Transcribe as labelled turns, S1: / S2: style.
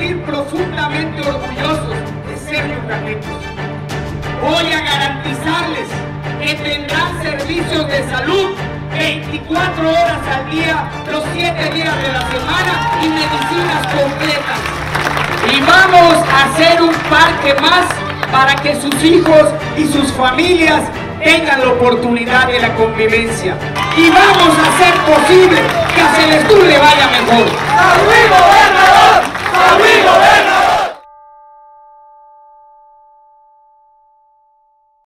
S1: salir profundamente orgullosos de ser yucatecos. Voy a garantizarles que tendrán servicios de salud 24 horas al día, los 7 días de la semana y medicinas completas. Y vamos a hacer un parque más para que sus hijos y sus familias tengan la oportunidad de la convivencia. Y vamos a hacer posible que a Celestún le vaya mejor.
S2: ¡San Luis gobernador! ¡San Luis gobernador!